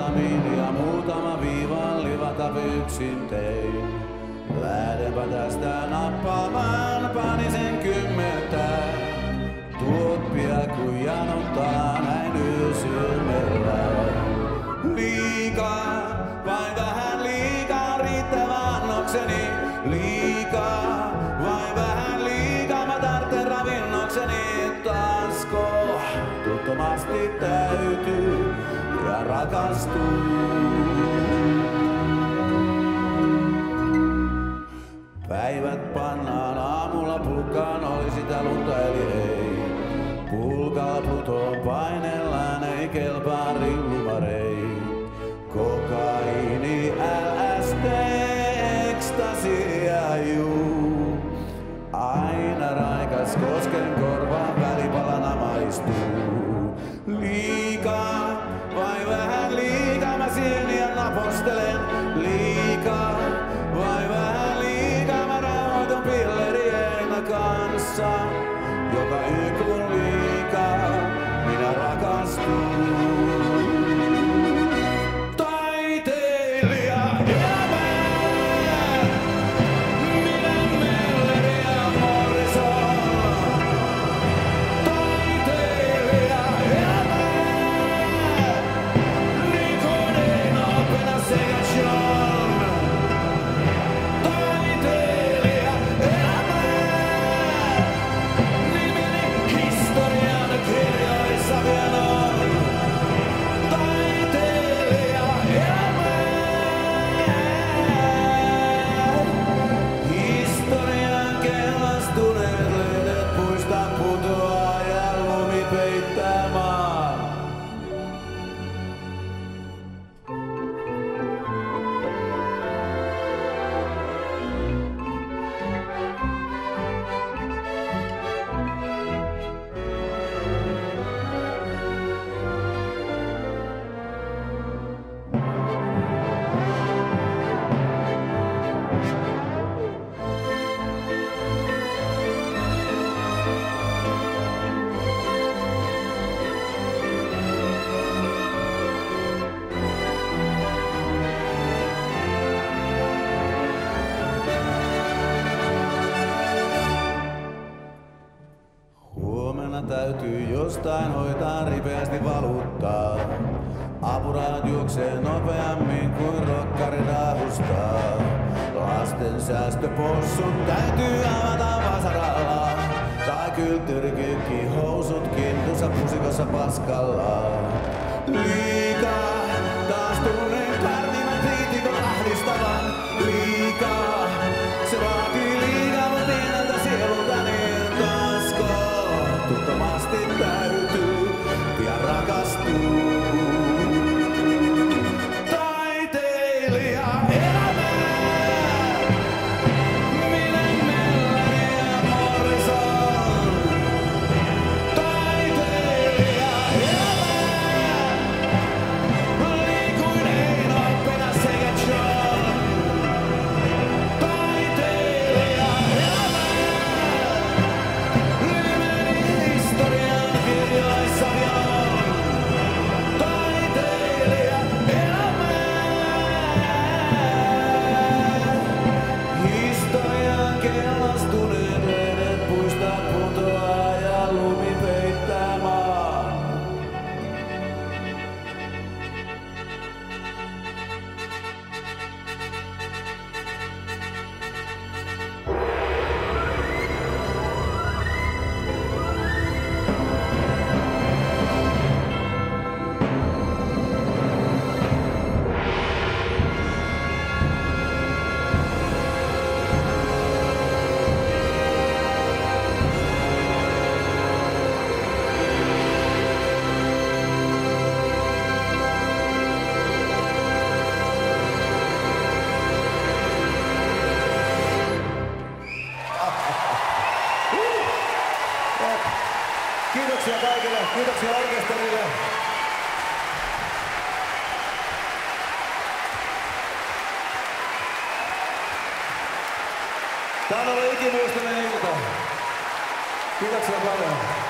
muutamiin ja muutama viivan livata yksin tein. Lähdenpä tästä nappaamaan panisen 10. Tuoppia kun janottaa näin yösyömellä. Liikaa, vain vähän liikaa riittävä annokseni. Liikaa, vain vähän liikaa mä tarvitsen ravinnokseni. Taasko tuttomasti täytyy ja rakastuu. Päivät pannaan aamulla pulkkaan, oli sitä lunta eli ei. Pulkalla Pluton painellaan, ei kelpaa rillumarei. Kokaiini, LSD, ekstasia, juu. Aina raikas kosken korvaan välipalana maistuu. Liikaa, vai vähän liikaa mä sieniä napostelen. Liikaa, vai vähän liikaa mä rauhoitun pillerien kanssa. Joka yö kun liikaa minä rakastun. Täytyy jostain hoitaa ripeästi valuuttaa. Apurahat juoksee nopeammin kuin rokkari raahustaa. Lasten säästöpossut täytyy avata vasaralla. Tai kylttyrikykki housutkin tuossa pusikossa paskalla. Liikaa, taas tunnen karniman kriitikon ahdistavan. Liikaa, se vaatii liikaa mun pieneltä sielultani. Taasko tuttomasti täytyy pian rakastuu. Taiteilija elämää, minä Mellari ja Morrison. Taiteilija elämää, liikuin Eino, Penas sekä John. Taiteilija elämää, nimeni historian kirjoissa on. Taiteilija elämää, historian kellastuneet vedet puistaa putoaa ja lumi peittää maan. Kiitoksia kaikille, kiitoksia orkesterille. Tää on ollut ikimuistoinen ilta. Kiitoksia paljon.